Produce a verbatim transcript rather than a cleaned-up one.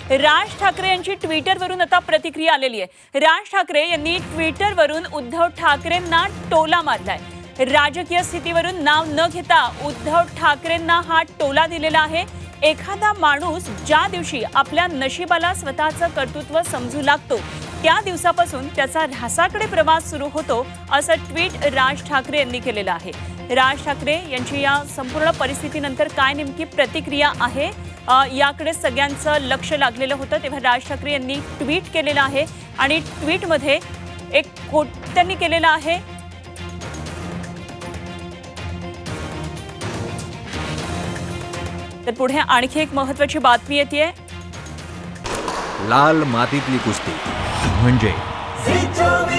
राज ठाकरे यांची ट्विटरवरून आता प्रतिक्रिया आलेली आहे। राज ठाकरे यांनी ट्विटरवरून उद्धव ठाकरेंना टोला मारलाय। राजकीय स्थितीवरून नाव न घेता उद्धव ठाकरेंना हा टोला दिलेला आहे। एखादा माणूस ज्या दिवशी आपल्या नशिबाला स्वतःचं कर्तृत्व समजू लागतो त्या दिवसापासून त्याचा ऱ्हासाकडे प्रवास सुरू होतो, असं ट्विट राज ठाकरे यांनी केलेलं आहे। राज ठाकरे यांची या संपूर्ण परिस्थितीनंतर काय नेमकी प्रतिक्रिया आहे याकडे सगळ्यांचं लक्ष लागलेलं होतं, तेव्हा राज ठाकरे यांनी ट्विट केलेलं आहे आणि ट्विटमध्ये एक कोट त्यांनी केलेला आहे। तर पुढे आणखी एक महत्त्वाची बातमी येतेय। लाल मातीतली कुस्ती म्हणजे